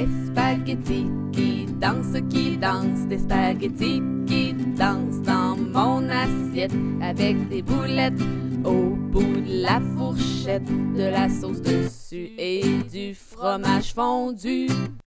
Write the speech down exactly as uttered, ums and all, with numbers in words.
des spaghettis qui dansent, qui dansent, des spaghettis qui dansent dans mon assiette avec des boulettes au bout de la fourchette, de la sauce dessus et du fromage fondu.